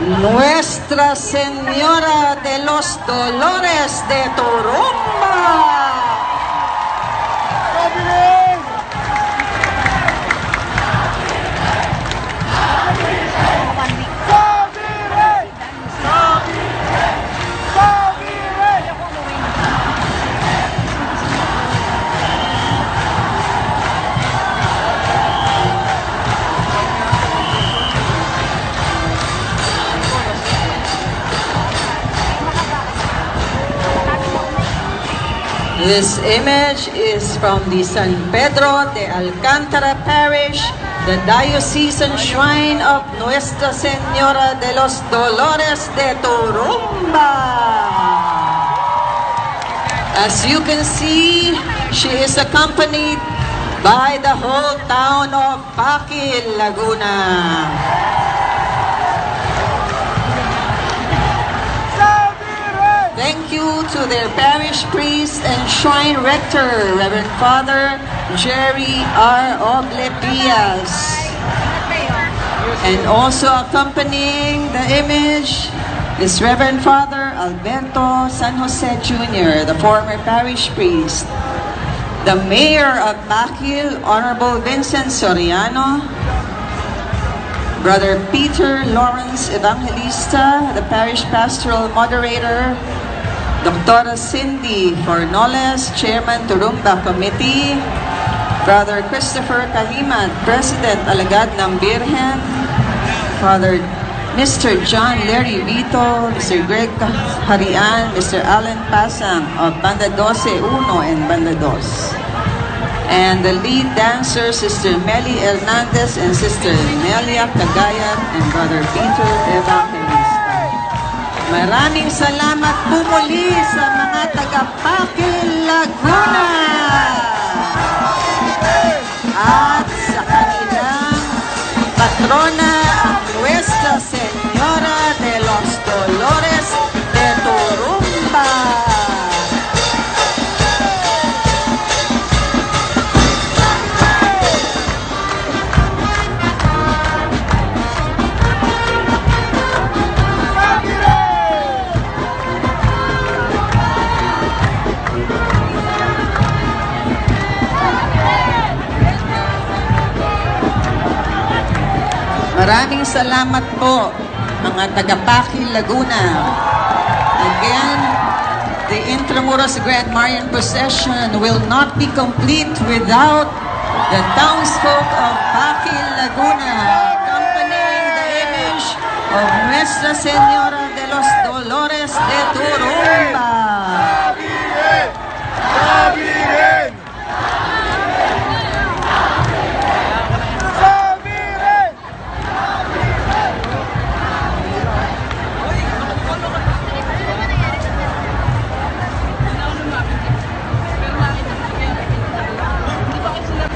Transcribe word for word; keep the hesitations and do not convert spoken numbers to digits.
Nuestra Señora de los Dolores de Turumba. This image is from the San Pedro de Alcántara Parish, the diocesan shrine of Nuestra Señora de los Dolores de Turumba. As you can see, she is accompanied by the whole town of Paquil, Laguna. Thank you to their parish priest and shrine rector, Reverend Father Jerry R. Oglepias. And also accompanying the image is Reverend Father Alberto San Jose Junior, the former parish priest. The Mayor of Paquil, Honorable Vincent Soriano. Brother Peter Lawrence Evangelista, the parish pastoral moderator. Doctora Cindy Fornoles, Chairman Turumba Committee. Brother Christopher Kahimat, President Alagad ng Birhen. Father Mister John Larry Vito, Mister Greg Harian, Mister Alan Pasang of Banda twelve uno and Banda two. And the lead dancers, Sister Meli Hernandez and Sister Nelia Cagayan and Brother Peter Evangelista. Maraming salamat po muli sa mga taga-Paquil, Laguna at sa kanilang patrona, ang Nuestra Señora de los Dolores de Turumba. Maraming salamat po, mga taga-Paquil, Laguna. Again, the Intramuros Grand Marian Procession will not be complete without the townsfolk of Paquil, Laguna, accompanying the image of Nuestra Señora de los